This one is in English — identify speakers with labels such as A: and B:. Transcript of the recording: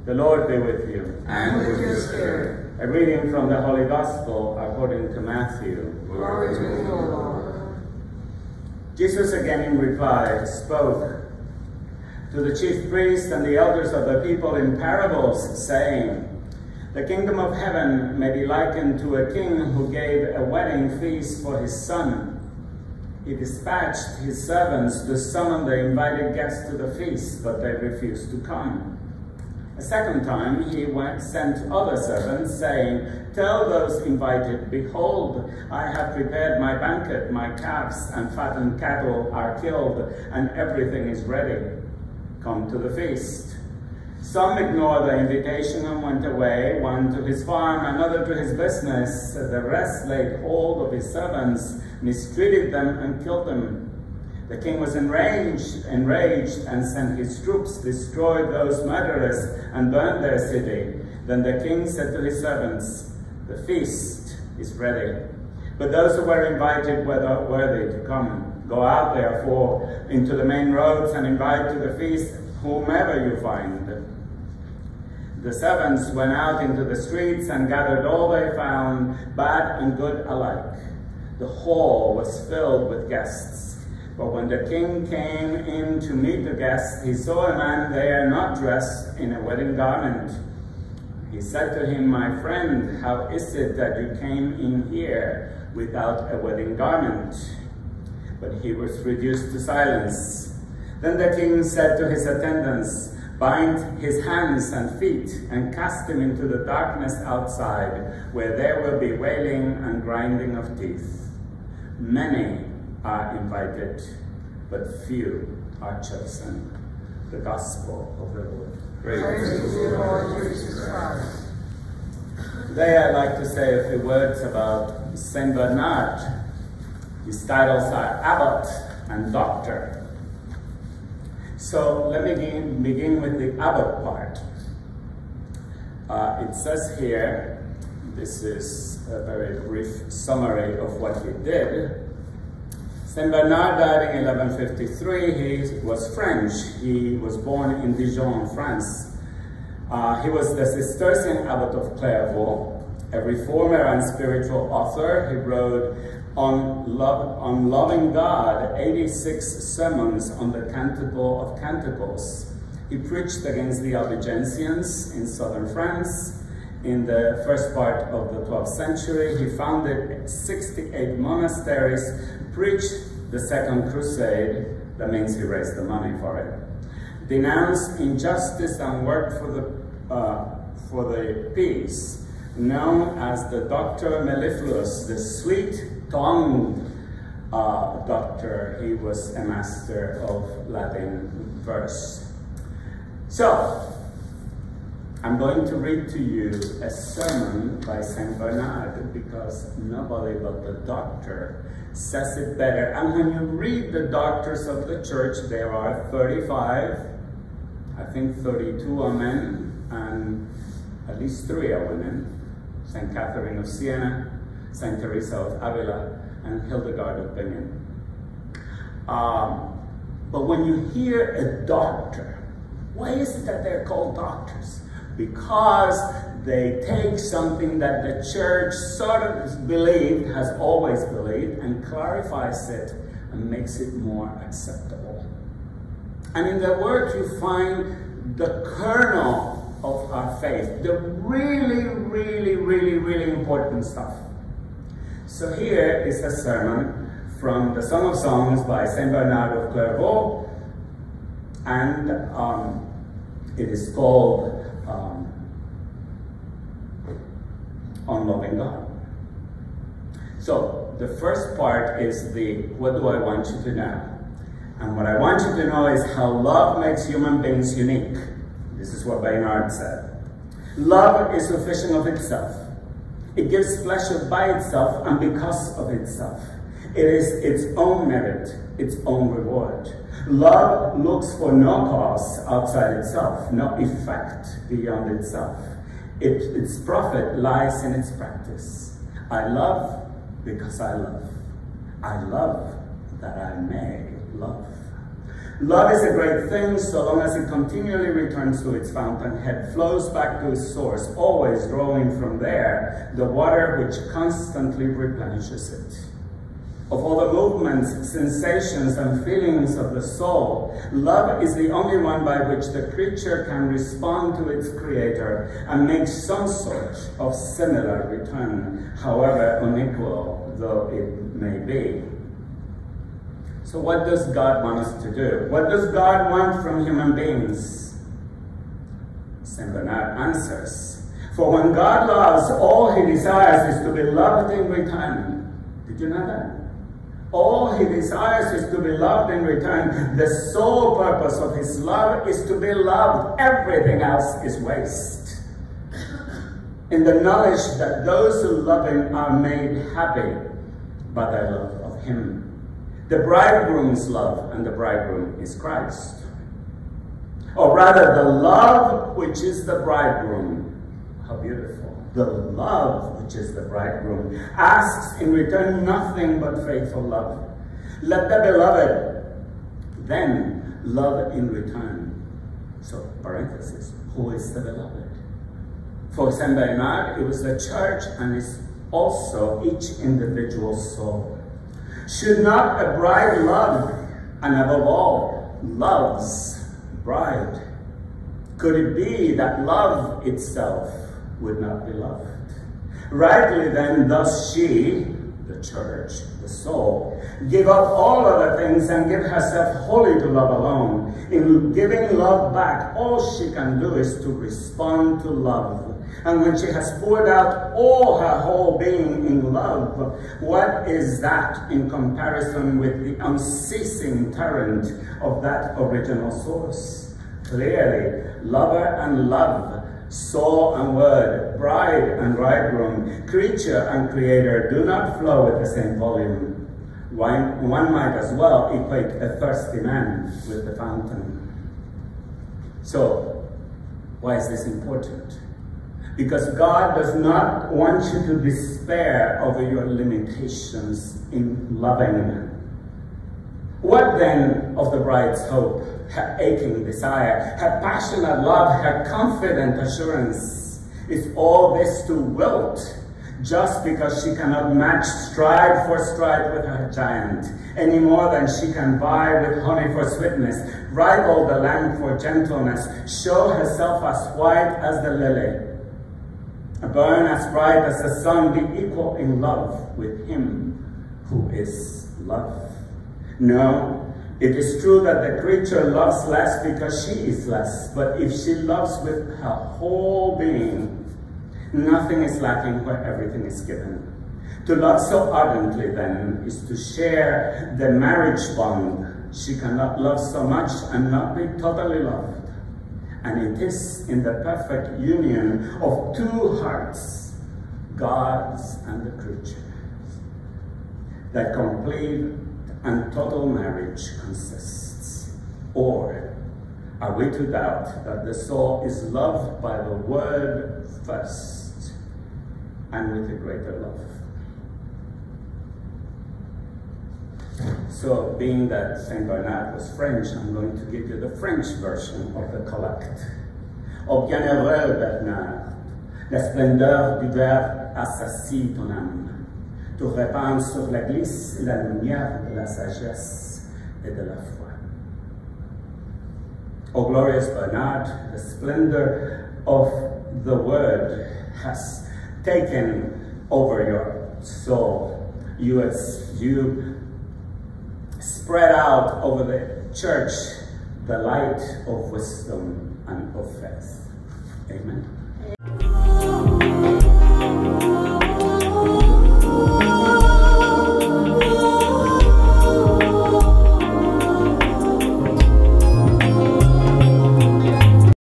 A: The Lord be with you.
B: And with your spirit.
A: A reading from the Holy Gospel according to Matthew.
B: Glory to you, O Lord.
A: Jesus again in reply spoke to the chief priests and the elders of the people in parables, saying, "The kingdom of heaven may be likened to a king who gave a wedding feast for his son. He dispatched his servants to summon the invited guests to the feast, but they refused to come. A second time he sent other servants, saying, 'Tell those invited, behold, I have prepared my banquet, my calves and fattened cattle are killed, and everything is ready. Come to the feast.' Some ignored the invitation and went away, one to his farm, another to his business. The rest laid hold of his servants, mistreated them, and killed them. The king was enraged and sent his troops, destroyed those murderers, and burned their city. Then the king said to his servants, 'The feast is ready, but those who were invited were not worthy to come. Go out, therefore, into the main roads and invite to the feast whomever you find.' The servants went out into the streets and gathered all they found, bad and good alike. The hall was filled with guests. But when the king came in to meet the guests, he saw a man there not dressed in a wedding garment. He said to him, 'My friend, how is it that you came in here without a wedding garment?' But he was reduced to silence. Then the king said to his attendants, 'Bind his hands and feet and cast him into the darkness outside, where there will be wailing and grinding of teeth. Many are invited, but few are chosen.'" The Gospel of the Lord.
B: Praise to you, Lord Jesus Christ.
A: Today I'd like to say a few words about Saint Bernard. His titles are Abbot and Doctor. So let me begin with the Abbot part. It says here, this is a very brief summary of what he did. Saint Bernard died in 1153. He was French. He was born in Dijon, France. He was the Cistercian Abbot of Clairvaux, a reformer and spiritual author. He wrote on loving God 86 sermons on the Canticle of Canticles. He preached against the Albigensians in southern France. In the first part of the 12th century, he founded 68 monasteries, preached the Second Crusade, that means he raised the money for it, denounced injustice and worked for the peace, known as the Doctor Mellifluous, the sweet-tongued doctor. He was a master of Latin verse. So, I'm going to read to you a sermon by Saint Bernard, because nobody but the doctor says it better. And when you read the doctors of the church, there are 35, I think 32 are men, and at least 3 are women. Saint Catherine of Siena, Saint Teresa of Avila, and Hildegard of Bingen. But when you hear a doctor, why is it that they're called doctors? Because they take something that the church sort of believed, has always believed, and clarifies it and makes it more acceptable. And in their work you find the kernel of our faith, the really important stuff. So here is a sermon from the Song of Songs by Saint Bernard of Clairvaux, and it is called On Loving God. So the first part is the what do I want you to know? And what I want you to know is how love makes human beings unique. This is what Bernard said. Love is sufficient of itself. It gives pleasure by itself and because of itself. It is its own merit, its own reward. Love looks for no cause outside itself, no effect beyond itself. Its profit lies in its practice. I love because I love. I love that I may love. Love is a great thing so long as it continually returns to its fountainhead, flows back to its source, always drawing from there the water which constantly replenishes it. Of all the movements, sensations, and feelings of the soul, love is the only one by which the creature can respond to its creator and make some sort of similar return, however unequal though it may be. So what does God want us to do? What does God want from human beings? St. Bernard answers, for when God loves, all he desires is to be loved in return. Did you know that? All he desires is to be loved in return. The sole purpose of his love is to be loved. Everything else is waste. In the knowledge that those who love him are made happy by their love of him. The bridegroom's love, and the bridegroom is Christ. Or rather, the love which is the bridegroom. How beautiful. The love which is the bridegroom asks in return nothing but faithful love. Let the beloved then love in return. So, parenthesis, who is the beloved? For St. Bernard, it was the church, and it's also each individual soul. Should not a bride love, and above all, loves bride? Could it be that love itself would not be loved? Rightly then does she, the church, the soul, give up all other things and give herself wholly to love alone. In giving love back, all she can do is to respond to love. And when she has poured out all her whole being in love, what is that in comparison with the unceasing torrent of that original source? Clearly, lover and love, soul and word, bride and bridegroom, creature and creator do not flow with the same volume. One might as well equate a thirsty man with the fountain. So, why is this important? Because God does not want you to despair over your limitations in loving Him. What then of the bride's hope, her aching desire, her passionate love, her confident assurance? Is all this to wilt just because she cannot match stride for stride with her giant, any more than she can vie with honey for sweetness, rival the lamb for gentleness, show herself as white as the lily, burn as bright as the sun, be equal in love with him who is love? No, it is true that the creature loves less because she is less, but if she loves with her whole being, nothing is lacking where everything is given. To love so ardently, then, is to share the marriage bond. She cannot love so much and not be totally loved. And it is in the perfect union of two hearts, God's and the creature's, that complete and total marriage consists. Or are we to doubt that the soul is loved by the Word first, and with a greater love? So, being that St. Bernard was French, I'm going to give you the French version of the collect. Ô bienheureux Bernard, la splendeur du verbe assassine ton âme, te répand sur l'église la lumière de la sagesse et de la foi. O glorious Bernard, the splendor of the word has taken over your soul. You spread out over the church the light of wisdom and of faith. Amen.